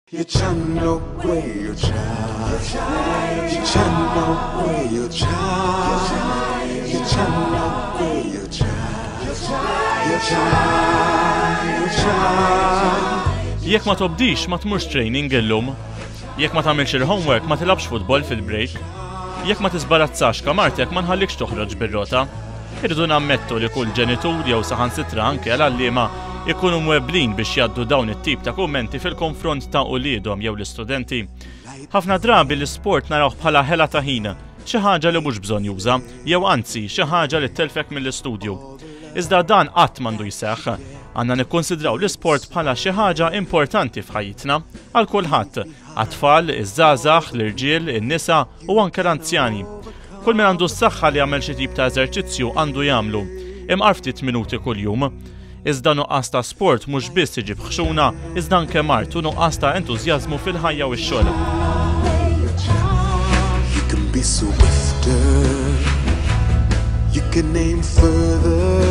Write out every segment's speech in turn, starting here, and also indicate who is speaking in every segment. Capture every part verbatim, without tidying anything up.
Speaker 1: Jekk ma tobdix ma tmurx training illum. Jekk ma tagħmilx il-homework ma tilabx futbol fil-break. Jekk ma tisbarazzax kamartek ma nħallikx toħroġ bir-rota. Irridu nammettu li kull ġenitur jew saħansitra anke għall-għalliema ikunu mweblin biex jgħaddu dawn it-tip ta' kummenti fil-konfront ta' uliedhom jew l-istudenti. Ħafna drabi l-isport narawh bħala ħela ta' ħin, xi ħaġa li mhux bżonn juża, jew anzi xi ħaġa li telfek mill-istudju. Iżda dan qatt m'għandu jseħħ. Għandna nikkonsidraw l-isport bħala xi ħaġa importanti f'ħajjitna għal kulħadd, għat-tfal, iż-żgħażagħ, l-irġiel, in-nisa u anke l-anzjani. Kull min għandu s-saħħa li jagħmel xi tip ta' eżerċizzju għandu jagħmlu, imqar ftit minuti kuljum. Iżda nuqqas ta' sport mhux biss iġib ħxuna, iżda anke mart u nuqqas ta' entużjażmu fil-ħajja u x-xogħol. You can aim further,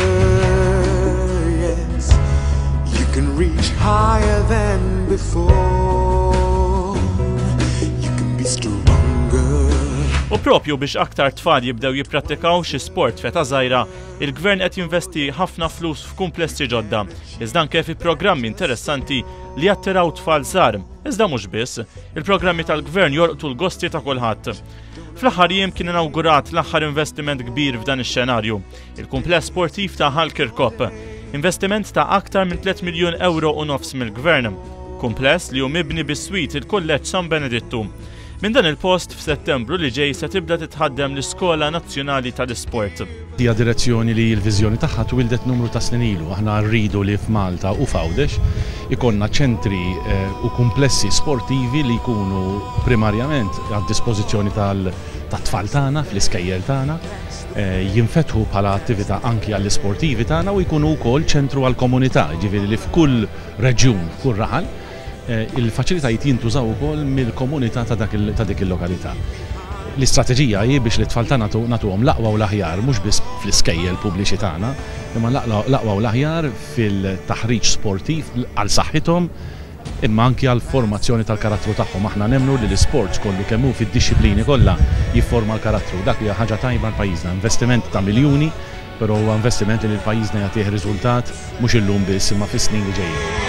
Speaker 1: yes. You can reach higher than before. You can be stronger. U propju biex aktar tfal jibdew jipprattikaw xi sport feta żgħira, il-Gvern qed jinvesti ħafna flus f'kumplessi ġodda, iżda anke fi programmi interessanti li jattiraw tfal żgħar. Iżda mhux biss, il-programmi tal-Gvern jorqtu l-gosti ta' kulħadd. Fl-aħħar jiem kien inawgurat l-aħħar investiment kbir f'dan ix-xenarju, il-kumpless sportiv ta' Hall Kirkop, investiment ta' aktar minn tliet miljun euro u nofs mill-Gvern, kumpless li hu mibni bis-swit il-Kulleġġ San Benedittu. Minn dan il-post f'Settembru li ġej se tibda titħaddem l-Iskola Nazzjonali tal-Isport. Hija direzzjoni li l-viżjoni tagħha twildet numru ta' snin ilu. Aħna rridu li f'Malta u f'Għawdex ikonna ċentri u komplessi sportivi li jkunu primarjament għad-dispożizzjoni tat-tfal tagħna fl-iskejjel tagħna, jinfetħu bħala attività anki għall-isportivi tagħna u jkunu wkoll ċentru għall-komunità, ġifieri li f'kull reġjun, f'kull raħal, il-faċilitajiet jintużaw ukoll mill-komunità ta' dik il-lokalità. L-istrateġija hi biex li tfal tagħna nagħtuhom l-aqwa u l-aħjar mhux biss fl-iskejjel pubbliċi tagħna, imma l-aqwa u l-aħjar fil-taħriġ sportiv għal saħħithom imma anke għal formazzjoni tal-karattru tagħhom. Aħna nemmnu li l-isports kollu kemm hu fid-dixxiplini kollha jifforma l-karattru. Dak hija ħaġa tajba l-pajjiżna, investiment ta' miljuni, però huwa investiment li l-pajjiżna jagħtih riżultat mhux illum biss imma fis-snin li ġejjin.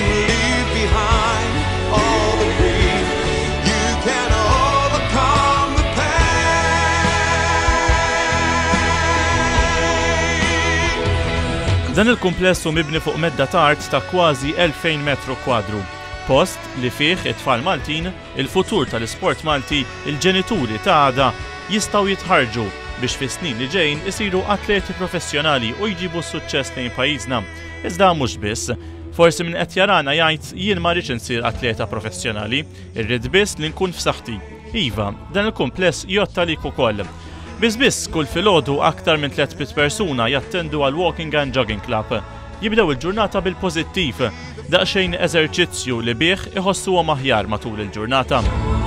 Speaker 1: Dan il-kumpless hu mibni fuq medda ta' art ta' kważi elfejn metru kwadru. Post li fih it-tfal Maltin, il-futur tal-isport Malti, il-ġenituri ta' għada jistgħu jitħarġu biex fis-snin li ġejjin isiru atleti professjonali u jġibu suċċess lejn pajjiżna. Iżda mhux biss. Forsi min qed jarana jgħid jien ma rridx insir atleta professjonali, irrid biss li nkun f'saħħti. Iva, dan il-kumpless jotta lik ukoll. Biss kull filgħodu aktar minn tliet persuna jattendu għal Walking and Jogging Club. Jibdew il-ġurnata bil-pożittiv, daqsxejn eżerċizzju li bih iħossuhom aħjar matul il-ġurnata.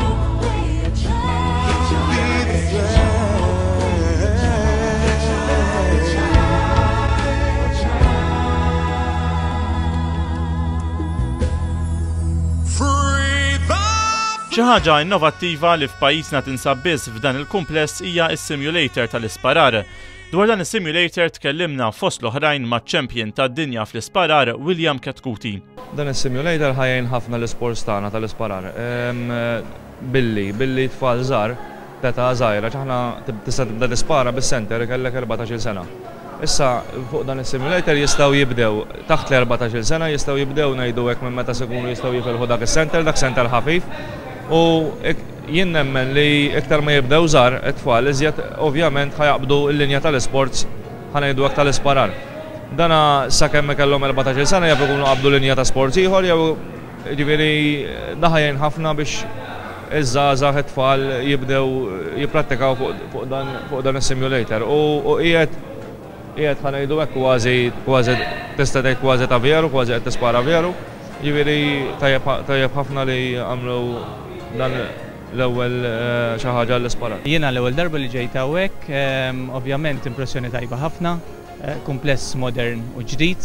Speaker 1: Xi ħaġa innovattiva li f'pajjiżna tinsab biss f'dan il-kumpless hija s-simulator tal-isparar. Dwar dan is-simulator tkellimna fost l-oħrajn maċ-champion tad-dinja fl-isparar William Ketkuti.
Speaker 2: Dan is-simulator ħajjin ħafna l-isports tagħna tal-isparar. Billi, billi tfal żgħar teta żgħira aħna tista' tibda tispara bis-center kellek erbatax-il sena. Issa fuq dan is-simulator jistgħu jibdew taħt l-erbatax-il sena jistgħu jibdew ngħidu hekk minn meta se jkunu jistgħu jifilħu dak is-center, dak center ħafif. U jien nemmen li iktar ma jibdew żgħar it-tfal iżjed ovvjament ħajaqbdu l-linja tal-isports ħanejdu hekk tal-isparar. Dana sakemm kellhom erbatax-il sena jew ikunu qabdu linja ta' sports ieħor jew jiġifieri daħajjin ħafna biex iż-żgħażagħ it-tfal jibdew jipprattikaw fuq dan is-simulator. U qiegħed qiegħed ħanejdu hekk kważi kważi tista' tgħid kważi ta' veru, kważi qed tispara veru. Jiġifieri tajjeb ħafna li għamlu dan l-ewwel xi ħaġa l-ispara.
Speaker 3: Jiena l-ewwel darba li ġejt hawnhekk, ovvjament impressjoni tajba ħafna, kumpless modern u ġdid,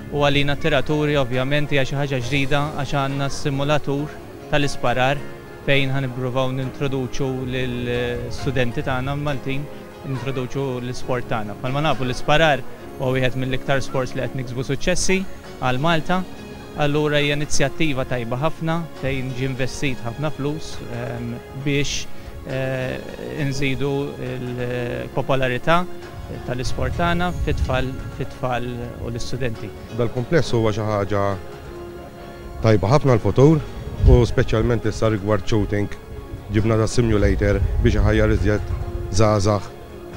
Speaker 3: u għalina t-tiraturi ovvjament hija xi ħaġa ġdida għax għandna simulatur tal-isparar fejn ħanippruvaw nintroduċu lill-studenti tagħna Maltin nintroduċu l-isport tagħna. Bħalma nafu l-isparar huwa wieħed mill-iktar sports li qed niksbu suċċessi għal Malta. Allura hija inizjattiva tajba ħafna fejn ġie investit ħafna flus biex nżidu l-popolarità tal-isport tagħna fit-tfal fit-tfal u l-istudenti.
Speaker 4: Dal-kumpless huwa xi ħaġa tajba ħafna l-futur u speċjalment issa rigward shooting ġibna da simulator biex iħajjar iżjed żgħażagħ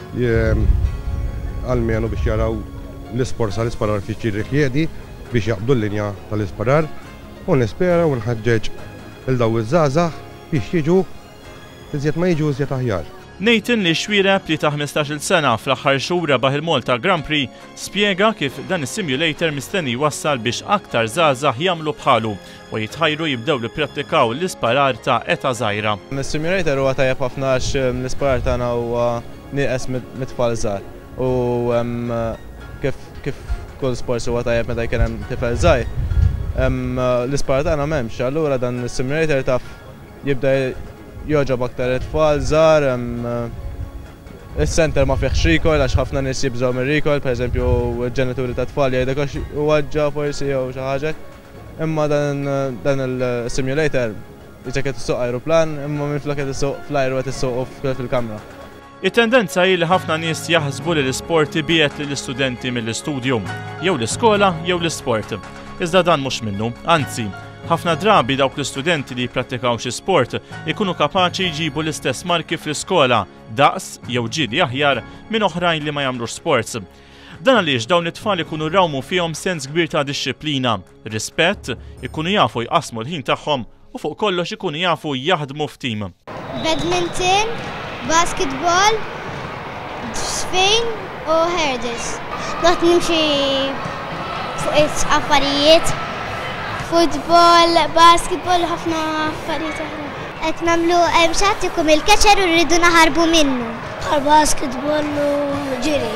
Speaker 4: għalmenu biex jaraw l-isport tal-isparar fi xi rikjedi biex jaqbdu l-linja tal-isparar u nispera u nħeġġeġ il-daw iż-żgħażagħ biex jiġu iżjed ma jiġu iżjed aħjar.
Speaker 1: Nathan li xwireb li ta' ħmistax-il sena fl-aħħar xhur rebaħ il-Malta Grand Prix spjega kif dan is-simulator mistenni wassal biex aktar żgħażagħ jagħmlu bħalu u jitħajru jibdew jippratikaw l-isparar ta' età żgħira.
Speaker 5: Is-simulator huwa tajjeb ħafna għax l-isparar tagħna huwa nieqes mit-tfal żgħar u kif kif kull sport huwa tajjeb meta jkun hemm tifel żgħir. L-isparar tagħna m'hemmx, allura dan is-simulator taf jibda joġob aktar it-tfal żgħar, is-center ma fihx recall għax ħafna nies jibżgħu mir-recall, pereżempju l-ġenituri ta' tfal jgħidek għax waġġa forsi jew xi ħaġa. Imma dan il-simulator jista' qed issuq ajruplan, imma minflok qed issuq fl-ajru qed issuq fil-kamra.
Speaker 1: it-tendenza hi li ħafna nies jaħsbu li l-isport ibiegħed lill-istudenti mill-istudju, jew l-iskola jew l-isport. Iżda dan mhux minnu, anzi, ħafna drabi dawk l-istudenti li jipprattikaw xi sport ikunu kapaċi jġibu l-istess marki fl-iskola, daqs jew ġieli aħjar minn oħrajn li ma jagħmlux sports. Dan għaliex dawn it-tfal ikunu rawmu fihom sens kbir ta' dixxilpina, rispett, ikunu jafu jqasmu l-ħin tagħhom u fuq kollox ikunu jafu jaħdmu f'tim.
Speaker 6: Badminton, basketball, sfejn u herders. Naħt nimxi fuq affarijiet. Futbol, basketball, ħafna affarijiet oħra. Qed nagħmlu hemm xagħtikom il-keċer u rridu naħarbu minnu. Bħal basketball u ġiri.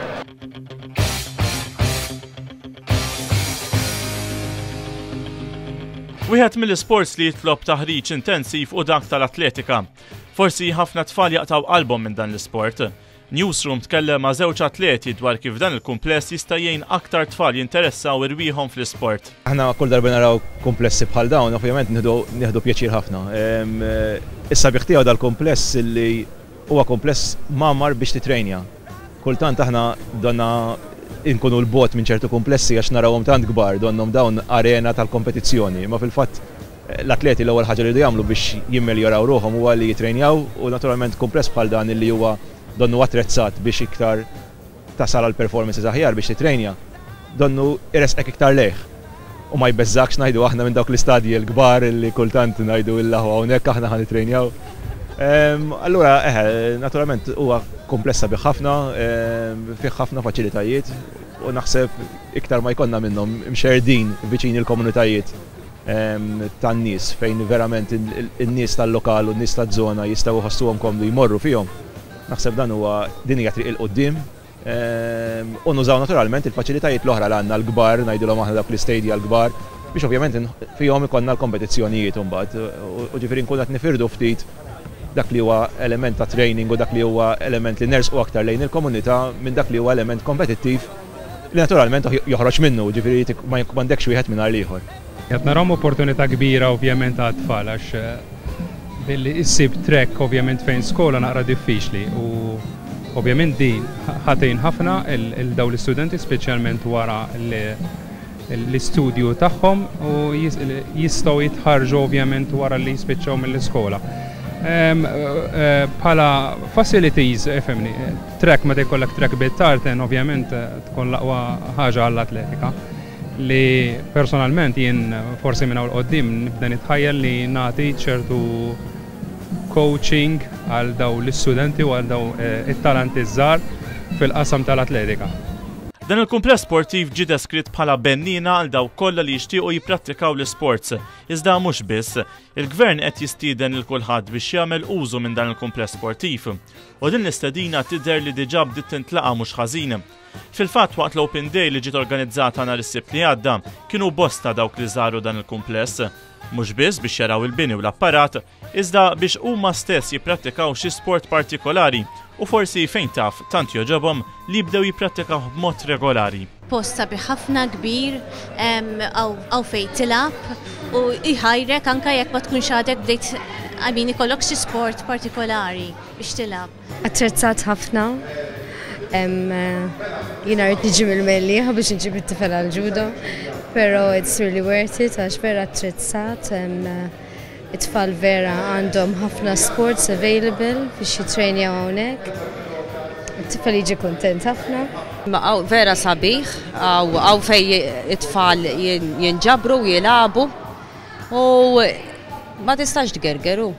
Speaker 1: Wieħed mill-isports li jitlob taħriġ intensiv u dak tal-atletika. Forsi ħafna tfal jaqtaw qalbhom minn dan l-isport. Newsroom tkellem ma' żewġ atleti dwar kif dan il-kumpless jista' jgħin aktar tfal jinteressaw irwieħhom fl-isport.
Speaker 2: Aħna kull darba naraw komplessi bħal dawn, ovvjament nieħdu pjaċir ħafna. Issa biħtiegħu dal-kompless li huwa kompless mamar biex titrejnja. Kultant aħna donna inkunu l-bot minn ċertu komplessi għax narawhom tant kbar, donhom dawn arena tal-kompetizzjoni, ma fil-fatt l-atleti l-ewwel ħaġa li jridu jagħmlu biex jimmeljoraw ruħhom huwa li jitrejnjaw u naturalment kompless bħal dan li huwa donnu attrezzat biex iktar tasal għal performances aħjar biex titrejnja, donnu irresqek iktar leħ. U ma jbeżżakx ngħidu aħna minn dawk l-istadji l-kbar li kultant ngħidu illaħu hawnhekk aħna ħan nitrejnjaw. Allura eħe, naturalment huwa komplessa bi ħafna, fih ħafna faċilitajiet u naħseb iktar ma jkollna minnhom imxerdin viċin il-komunitajiet tan-nies fejn verament in-nies tal-lokal u n-nies taż-żona jistgħu ħossuhom komdu jmorru fihom. Naħseb dan huwa din hija triq il-qudiem u nużaw naturalment il-faċilitajiet l-oħra l għandna l-kbar, ngħidulhom aħna dak l-istadji l-kbar biex ovvjament fihom ikollna l-kompetizzjonijiet imbagħad u ġifieri nkun qed nifirdu ftit dak li huwa element ta' training u dak li huwa element li nersqu aktar lejn il-komunità minn dak li huwa element kompetittiv li naturalment joħroġ minnu, ġifieri ma m'għandekx wieħed mingħajr l-ieħor.
Speaker 7: Qed narhom opportunità kbira ovvjament għat-tfal għax billi issib trek ovvjament fejn skola naqra diffiċli u ovvjament din ħatejn ħafna il-daw l-istudenti speċjalment wara l-istudju tagħhom u jistgħu jitħarġu ovvjament wara li jispiċċaw mill-iskola. Bħala facilities, fehmni, trek meta jkollok trek bit-tarten ovvjament tkun l-aqwa ħaġa għall-atletika li personalment jien forsi minn hawn qoddim nibda nitħayyel li nagħti ċertu coaching għal daw l-istudenti u għal daw it-talanti żgħar fil-qasam tal-atletika.
Speaker 1: Dan il-kumpless sportiv ġie deskritt bħala bennina għal dawk kollha li jixtiequ jipprattikaw l-isports. Iżda mhux biss, il-Gvern qed jistieden lil kulħadd biex jagħmel użu minn dan il-kumpless sportiv. U din l-istedina tidher li diġà bdiet tintlaqa' mhux ħażin. Fil-fatt waqt l-Open Day li ġiet organizzata nhar is-Sibt li għadda, kienu bosta dawk li żaru dan il-kumpless. Mhux biss biex jaraw il-bini u l-apparat, iżda biex huma stess jipprattikaw xi sport partikolari u forsi fejn taf tant joġobhom li jibdew jipprattikaw b'mod regolari.
Speaker 8: Post sabiħ ħafna kbir għaw fejn tilab u iħajrek anke jekk ma tkunx għadek bdejt għamin ikollok xi sport partikolari biex tilab.
Speaker 9: Attrezzat ħafna. Jiena rrid niġi mill-Mellieħa biex nġib it-tifel għal-ġudo, pero it's really worth it għax vera attrezzat. It-tfal vera għandhom ħafna sports available biex jitrejnjaw hawnhekk. It-tifel jiġi kuntent ħafna.
Speaker 10: Għaw vera sabiħ, għaw fej it-tfal jinġabru, jilabu u ma tistax tgergeru.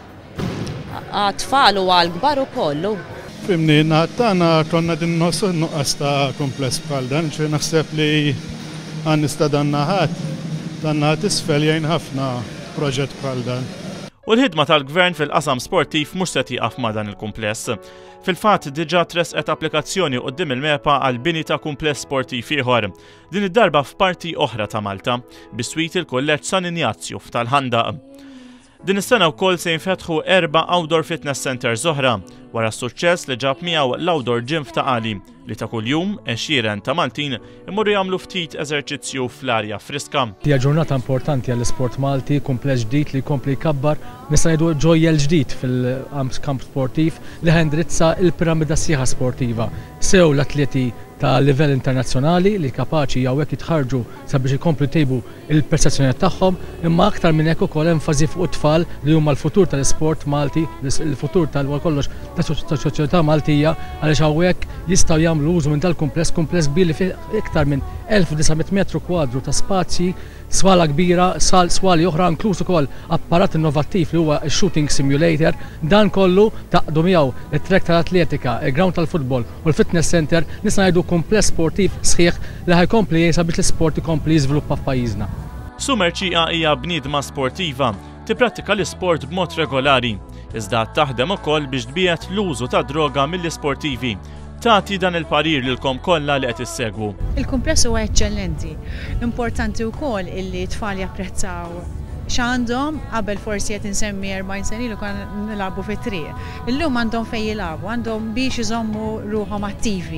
Speaker 10: Għat-tfal u għal-gbar u kollu.
Speaker 11: Fimni, naħtana konna din nosu nuqqas ta' kompless bħal dan, ċe naħseb li għannista dannaħat, dannaħat isfel jgħin ħafna proġett bħal dan.
Speaker 1: U l-ħidma tal-Gvern fil-qasam sportiv mhux se tieqaf ma' dan il-kumpless. Fil-fatt diġà tresqet applikazzjoni quddiem il-mepa għal bini ta' kumpless sportiv ieħor. Din id-darba f'parti oħra ta' Malta, biswit il-Kolleġġ San Ignazju f'Tal-Ħandaq. Din is-sena wkoll se jinfetħu erba' outdoor fitness centers oħra wara s-suċċess li ġab miegħu l-outdoor gym f'Taqali li ta' kuljum għexieren ta' Maltin imorru jagħmlu ftit eżerċizzju fl-arja friska.
Speaker 12: Hija ġurnata importanti għall-isport Malti, kumpless ġdid li jkompli jkabbar, nista' ngħidu ġojjel ġdid fil-kamp sportiv li ħendrizza l-piramida sieħa sportiva. Sew l-atleti ta' livell internazzjonali li kapaċi hawnhekk jitħarġu sabiex ikomplu jtejbu il-perċezzjoni tagħhom, imma aktar minn hekk ukoll enfasi fuq it-tfal li huma l-futur tal-isport Malti, il-futur tal-kollox tas-soċjetà Maltija għaliex hawnhekk jistgħu jagħmlu użu minn dal-kumpless, kumpless kbir li fih iktar minn elf u disajnmija metru kwadru ta' spazji, swala kbira, swali oħra inkluż ukoll apparat innovattiv li huwa shooting simulator, dan kollu taqdu miegħu it-trek tal-atletika, il-ground tal-futbol u l-fitness center nista' ngħidu kumpless sportiv sħiħ li ħajkompli jgħin biex l-isport ikompli jiżviluppa f'pajjiżna.
Speaker 1: Sumer Ċieqa hija bniedma sportiva, tipprattika l-isport b'mod regolari, iżda taħdem ukoll biex tbiegħed l-użu ta' droga mill-isportivi. Tagħti dan il-parir lilkom kollha li qed issegwu.
Speaker 13: Il-kumpless huwa eċċellenti. Importanti wkoll illi tfal japprezzaw x'għandhom qabel forsi qed insemmi erbgħin sen ilu kan nilagħbu fit-triq. Illum għandhom fejn jilagħbu, għandhom biex iżommu ruħhom attivi.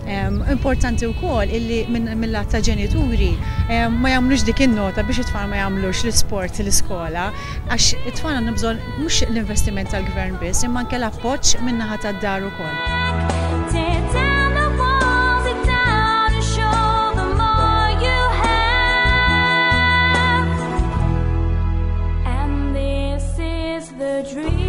Speaker 13: Importanti wkoll illi mill-lat ta' ġenituri ma jagħmlux dik in-nota biex it-tfal ma jagħmlux l-isport l-iskola għax it-tfal għandhom bżonn mhux l-investiment tal-Gvern biss, imma anke l-appoġġ min-naħa tad-dar ukoll.
Speaker 14: Dream.